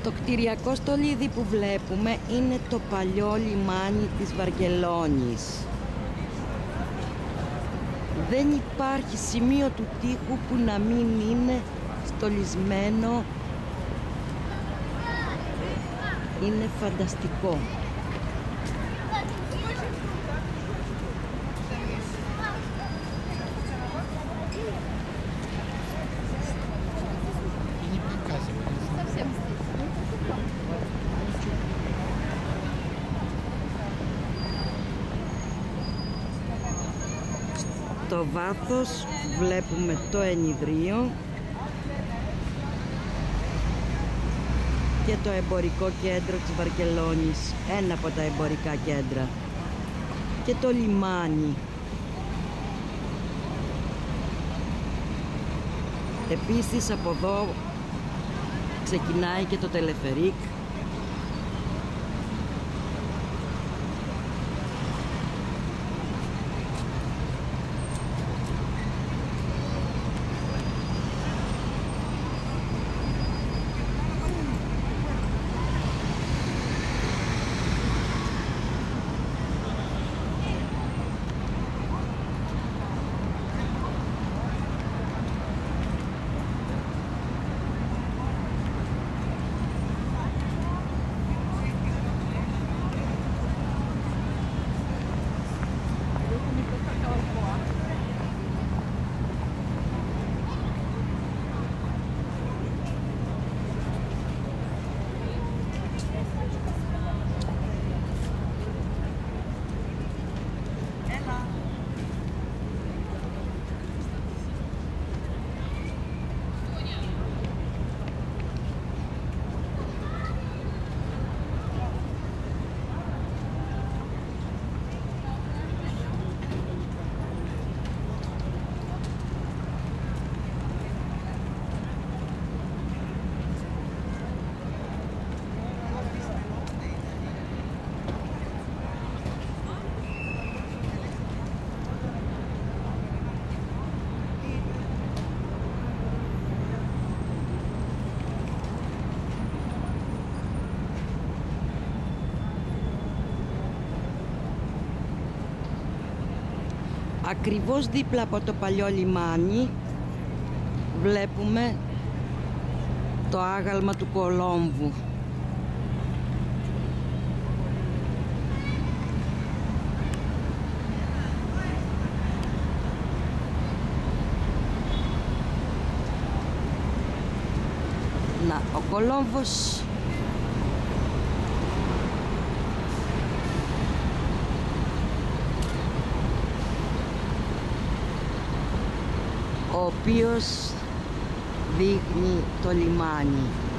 Το κτηριακό στολίδι που βλέπουμε είναι το παλιό λιμάνι της Βαρκελόνης. Δεν υπάρχει σημείο του τοίχου που να μην είναι στολισμένο. Είναι φανταστικό. Στο βάθος βλέπουμε το ενιδρίο και το εμπορικό κέντρο της Βαρκελόνης, ένα από τα εμπορικά κέντρα, και το λιμάνι. Επίσης από εδώ ξεκινάει και το τελεφερίκ. Ακριβώς δίπλα από το παλιό λιμάνι βλέπουμε το άγαλμα του Κολόμβου. Να, ο Κολόμβος ο οποίος δείχνει το λιμάνι.